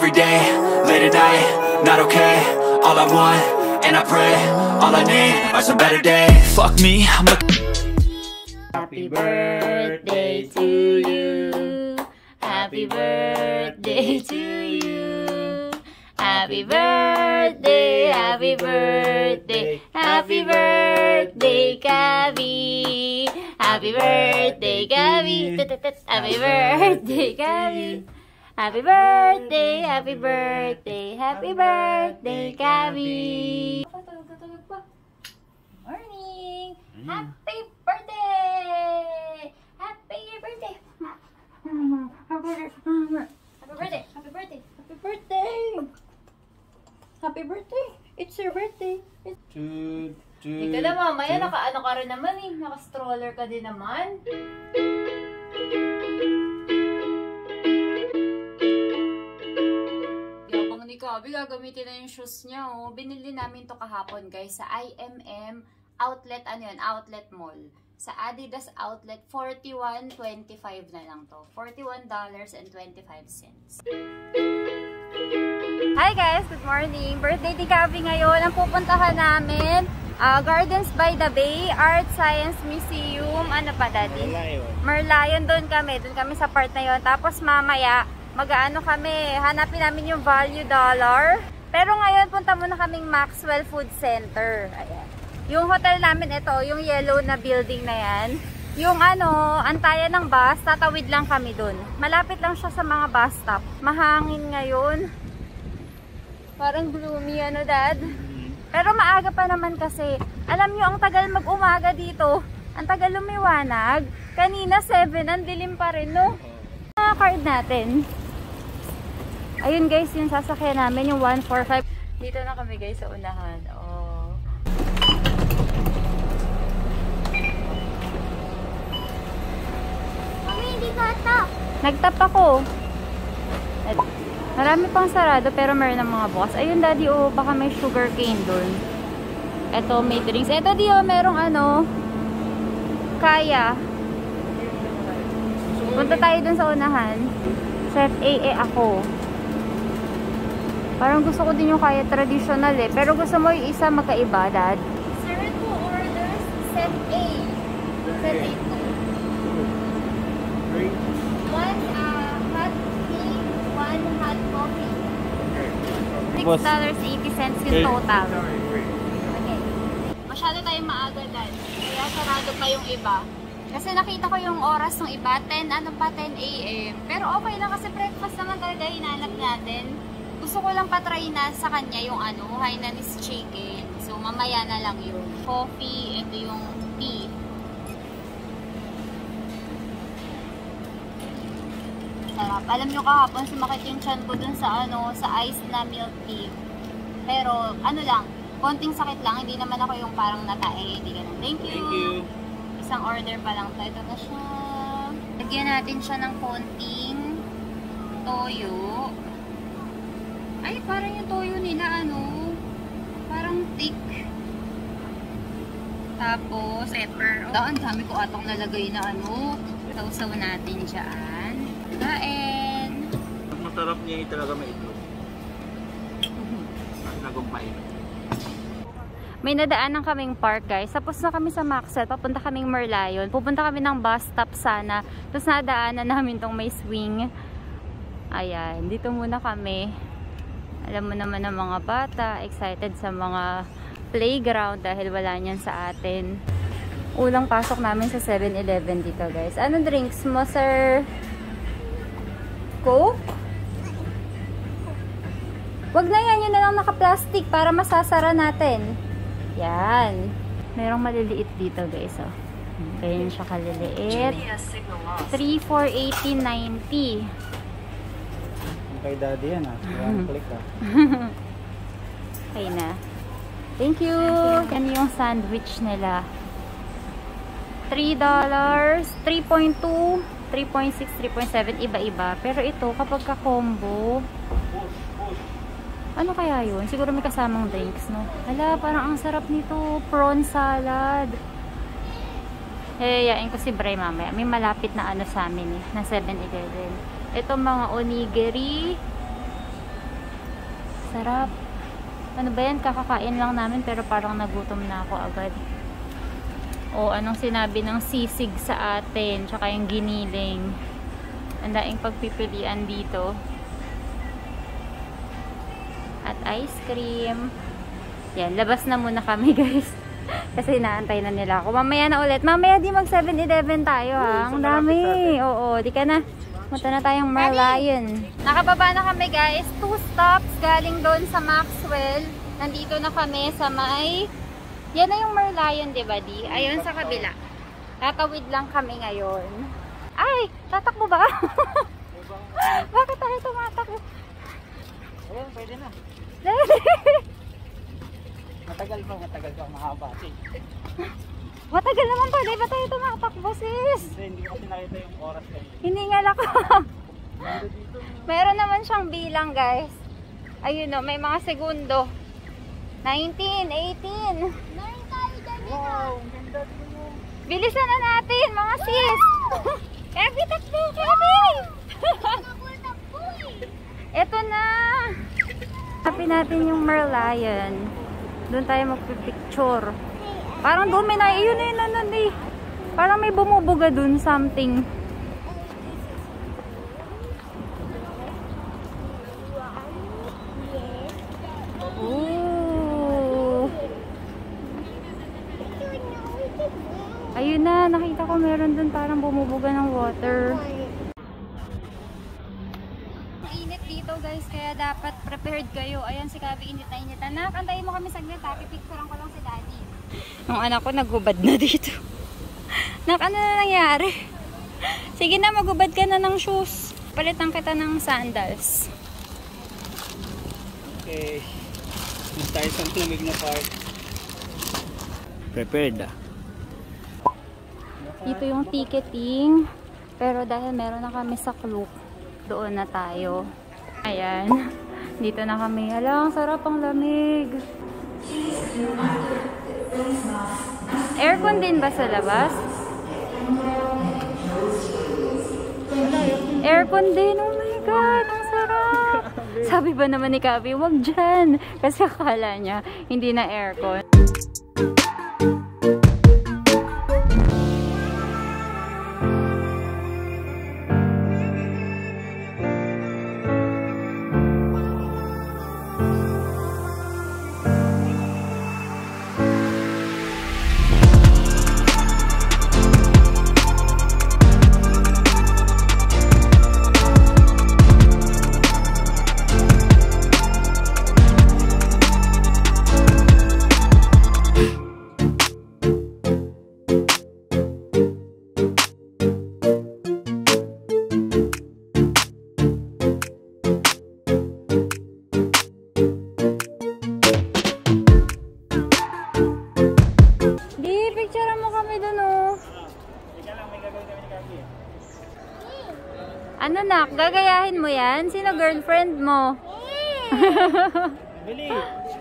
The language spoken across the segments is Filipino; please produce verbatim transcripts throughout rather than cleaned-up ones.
every day, late at night, not okay. All I want, and I pray, all I need are some better days. Fuck me, I'm looking. Happy birthday to you. Happy birthday to you. Happy birthday, happy birthday, happy birthday, Gabby. Happy birthday, Gabby. Happy birthday, Gabby. Happy birthday, happy birthday, happy birthday, Gabby. Patulog na tulog pa. Morning! Happy birthday! Happy birthday! Happy birthday! Happy birthday! Happy birthday! Happy birthday! Happy birthday! It's your birthday! It's... Two, two, Ika na mamaya, naka-ano ka rin naman eh. Naka-stroller ka din naman. Yabang ni Kabi, gagamitin na yung shoes niya oh. Binili namin to kahapon guys sa I M M outlet, ano yun, outlet mall. Sa Adidas outlet, forty-one twenty-five na lang to. forty-one dollars and twenty-five cents. Hi guys! Good morning! Birthday ni Kabi ngayon. Ang pupuntahan namin, uh, Gardens by the Bay, Art Science Museum. Ano pa, Daddy? Merlion. Merlion, doon kami. Doon kami sa part na yun. Tapos mamaya, mag-ano kami, hanapin namin yung value dollar. Pero ngayon, punta muna kaming Maxwell Food Center. Ayan. Yung hotel namin, ito, yung yellow na building na yan. Yung ano, antayan ng bus, tatawid lang kami dun. Malapit lang siya sa mga bus stop. Mahangin ngayon. Parang gloomy, ano, Dad? Pero maaga pa naman kasi. Alam nyo, ang tagal mag-umaga dito. Ang tagal lumiwanag. Kanina, seven, ang dilim pa rin, no? Mga card natin. Ayun guys, yung sasakyan namin, yung one four five. Dito na kami guys sa unahan. Oh. Mami, hindi ka tap. Nagtap ako. Marami pang sarado pero meron ng mga bukas. Ayun Daddy, oh, baka may sugar cane dun. Eto, may drinks. Eto di, oh, merong ano, kaya. Punta tayo dun sa unahan. Set A eh ako. Parang gusto ko din yung kaya traditional eh. Pero gusto mo yung isa magkaiba, Dad? Sir, two orders, set A. Set A two. One uh, hot tea, one hot coffee. six dollars and eighty cents yung total. Okay. Masyado tayong maaga, Dad. Kaya sarado pa yung iba. Kasi nakita ko yung oras ng iba, ten, ano pa, ten A M Pero okay lang kasi breakfast naman talaga hinanap natin. Gusto ko lang patry na sa kanya yung ano, Hainanese chicken. So, mamaya na lang yun. Coffee, ito yung tea. Sarap. Alam nyo kahapon, sumakit yung chan ko dun sa ano, sa iced na milk tea. Pero, ano lang, konting sakit lang. Hindi naman ako yung parang natae. Hindi ganun. Thank you! Thank you! Isang order pa lang to. Ito na siya. Lagyan natin siya ng konting toyo. Ay, parang yung toyo nila, ano, parang thick. Tapos, pepper. Oh, ang dami ko atong nalagay na, ano, sausaw natin dyan. Kain. Masarap niya yung talaga may itlog. Nagumpay. May nadaanan kaming park, guys. Tapos na kami sa Maxwell. Papunta kaming Merlion. Pupunta kami ng bus stop sana. Tapos nadaanan namin tong may swing. Ayan. Dito muna kami. Alam mo naman ng mga bata, excited sa mga playground dahil wala niyan sa atin. Ulang pasok namin sa seven eleven dito, guys. Ano drinks mo, sir? Coke? Wag na yan, yun na lang naka-plastic para masasara natin. Yan. Merong maliliit dito, guys. Oh. Ganyan siya kaliliit. three, four, eighteen, ninety. Kay Daddy yan ah. One click ah. Okay na. Thank you. Yan yung sandwich nila. three dollars, three point two, three point six, three point seven, iba-iba. Pero ito, kapag ka-combo, ano kaya yun? Siguro may kasamang drinks, no? Hala, parang ang sarap nito. Prawn salad. Hayayain ko si Bray mamaya. May malapit na ano sa amin eh. Na seven eleven. Ito mga onigiri. sarap. Ano ba yan? Kakakain lang namin pero parang nagutom na ako agad. O, anong sinabi ng sisig sa atin? Tsaka yung giniling. Ang daing pagpipilian dito. At ice cream. Yan, labas na muna kami guys. Kasi inaantay na nila ako. Mamaya na ulit. Mamaya di mag seven eleven tayo ha. Ang dami. Oo, di ka na. Punta na tayong Merlion. Nakababa na kami guys. Two stops galing doon sa Maxwell. Nandito na kami sa may... Yan na yung Merlion, di ba di? Ayun sa kabila. Tatawid lang kami ngayon. Ay! Tatakbo ba? Bakit tayo tumatakbo? Ayan, pwede na. Matagal pa, matagal pa, mahaba. Matagal naman pala. Di ba tayo tumatakbo sis? Hindi, hindi ko kasi nakita yung oras kayo. Hiningal ako. Meron naman siyang bilang guys. Ayun o, may mga segundo. nineteen, eighteen. Wow, ang ganda din mo. Bilisan na natin mga sis. Kevin, takbo, Kevin. Eto na. Hanapin natin yung Merlion. Doon tayo magpipicture. Parang dumi na. Yun na yun na nun eh. Parang may bumubuga dun something. Ooh. Ayun na. Nakita ko meron dun parang bumubuga ng water. Mainit dito guys. Kaya dapat prepared kayo. Ayan si Kabi, init na init. Anak, antayin mo kami saglit ha. Pipicturean ko lang si Daddy. Yung anak ko naghubad na dito. Nak, ano na nangyari? Sige na, maghubad ka na ng shoes. Palitan kita ng sandals. Okay. Mas tayo sa tumig na part. Prepared ah. Dito yung ticketing. Pero dahil meron na kami sa Klook, doon na tayo. Ayan. Dito na kami. Hala, ang sarap, ang lamig. Aircon din ba sa labas? Aircon din. Oh my God, ang sarap. Sabi ba naman ni Kabi, wag dyan. Kasi akala niya, hindi na aircon. Ano nak? Gagayahin mo yan? Sino girlfriend mo? Bili!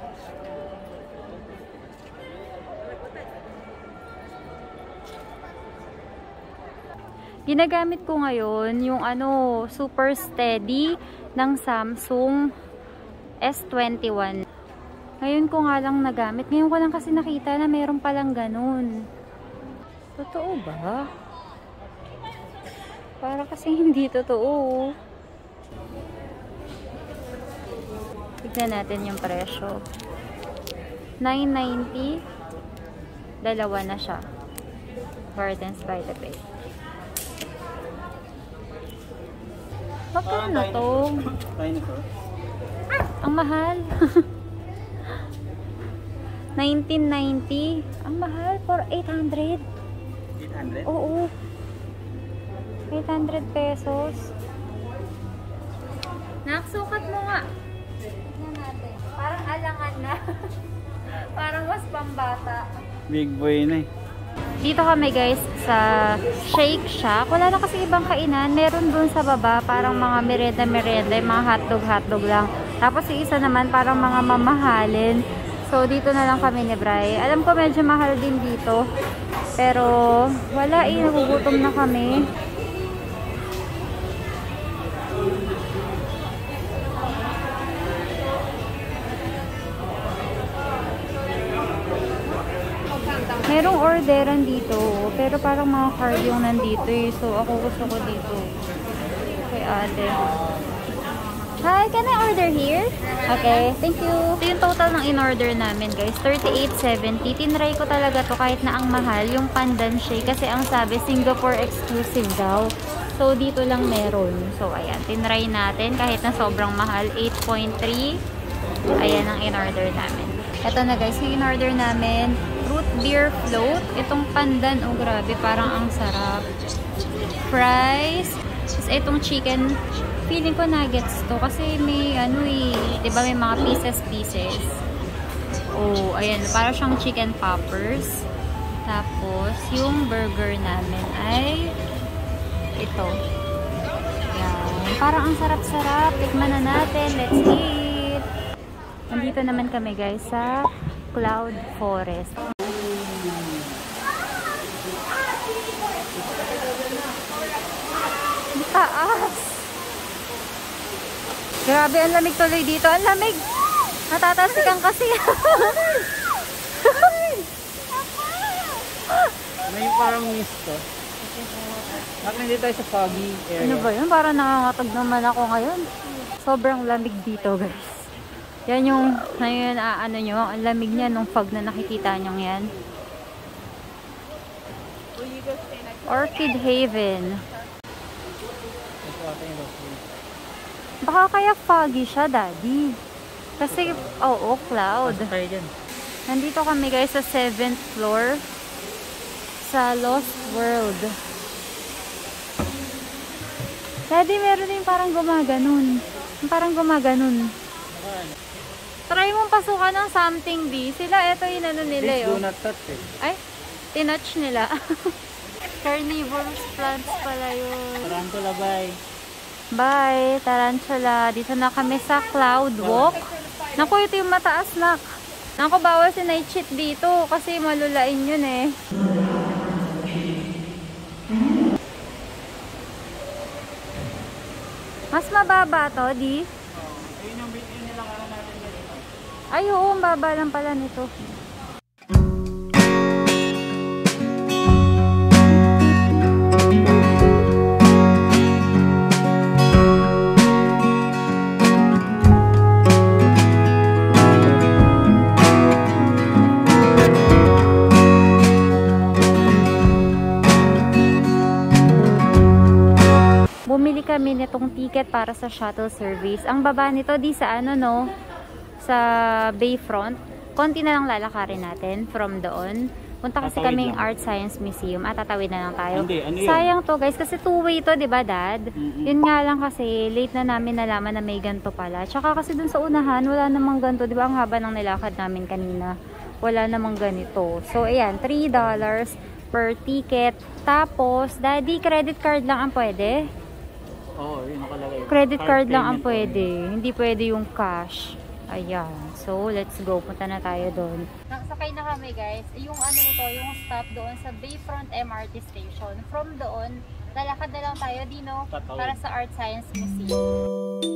Ginagamit ko ngayon yung ano, super steady ng Samsung S twenty-one. Ngayon ko nga lang nagamit. Ngayon ko lang kasi nakita na meron palang ganun. Totoo ba? Para kasi hindi totoo. Tignan natin yung presyo. nine ninety. Dalawa na siya. Gardens by the Bay. Magkano to? Dinosaur. Ang mahal. nineteen ninety. Ang mahal for eight hundred. eight hundred? Oo. eight hundred pesos. Naksukat mo nga. Tignan natin. Parang alangan na. Parang mas pambata. Big boy na eh. Dito kami guys sa Shake Shack. Wala na kasi ibang kainan. Meron dun sa baba parang mga merienda-merienda, mga hotdog-hotdog lang. Tapos yung isa naman parang mga mamahalin. So dito na lang kami ni Bray. Alam ko medyo mahal din dito. Pero wala eh, nagugutom na kami. Merong orderan dito, pero parang mga card yung nandito eh. So, ako gusto ko dito. Kay ate. Hi, can I order here? Okay, thank you. Ito yung total ng in-order namin, guys. thirty-eight seventy. Tinry ko talaga to kahit na ang mahal, yung pandan shake. Kasi ang sabi, Singapore exclusive daw. So, dito lang meron. So, ayan. Tinry natin kahit na sobrang mahal. eight point three. Ayan ang in-order namin. Ito na guys, yung in-order namin. Root beer float. Itong pandan. Oh, grabe. Parang ang sarap. Fries. Tapos itong chicken. Feeling ko nuggets to. Kasi may ano eh. Diba may mga pieces-pieces. Oh, ayan. Parang siyang chicken poppers. Tapos, yung burger namin ay ito. Yan. Parang ang sarap-sarap. Tikman na natin. Let's eat. Nandito naman kami guys sa Cloud Forest. Taas. Grabe, ang lamig tuloy dito. Ang lamig. Natatasikan kasi. May parang mist to. Bakit hindi tayo sa foggy area? Ano ba yun? Parang nangangatog naman ako ngayon. Sobrang lamig dito, guys. Yan yung, ngayon, ah, ano nyo, ang lamig niya nung fog na nakikita nyo yan. Orchid Haven. Baka kaya foggy siya, daddy. Kasi, oo, cloud. Nandito kami, guys, sa seventh floor sa Lost World. Daddy, meron din parang gumaganon. Parang gumaganon. Try mong pasukan ng something, B. Sila, eto yung ano nila, Please yo. do not touch it. Ay, tinouch nila. Carnivorous plants pala yun. Tarantula, bye. Bye, tarantula. Dito na kami sa Cloud Walk. Naku, ito yung mataas, nak. Naku, bawal si night cheat dito kasi malulain yun eh. Mas mababa to, di? Ayun yung yun nilakaran natin ganito. Ay, oo, ang baba lang pala nito. Bumili kami nitong ticket para sa shuttle service. Ang baba nito di sa ano no, sa Bayfront. Konti na lang lalakarin natin from doon. Punta kasi Tatawid kaming lang. Art Science Museum at tatawid na lang tayo. Hindi, ano yun? Sayang to guys kasi two-way to, 'di ba, Dad? Mm-mm. Yun nga lang kasi late na namin nalaman na may ganto pala. Tsaka kasi dun sa unahan wala namang ganto, 'di ba? Ang haba ng nilakad namin kanina. Wala namang ganito. So ayan, three dollars per ticket. Tapos, Daddy, credit card lang ang pwede. Oo, yun nakalagay. Credit card lang ang payment pwede. Hindi pwede yung cash. Ayan. So, let's go. Punta na tayo doon. Nakasakay na kami, guys. Yung ano nito, yung stop doon sa Bayfront M R T Station. From doon, lalakad na lang tayo, Dino, Tatawid. para sa Art Science Museum.